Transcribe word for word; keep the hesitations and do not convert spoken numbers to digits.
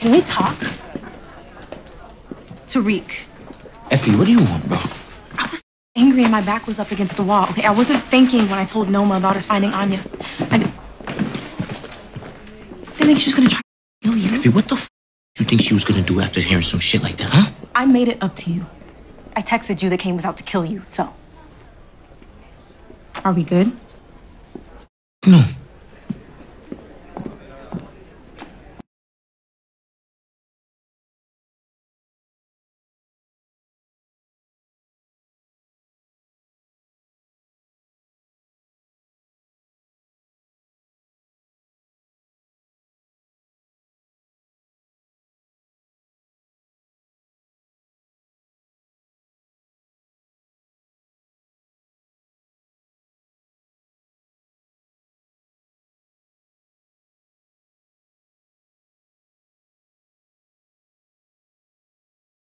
Can we talk? Tariq. Effie, what do you want, bro? I was angry and my back was up against the wall. Okay, I wasn't thinking when I told Noma about us finding Anya. I didn't think she was gonna try to kill you. Effie, what the f you think she was gonna do after hearing some shit like that, huh? I made it up to you. I texted you that Kane was out to kill you, so. Are we good? No.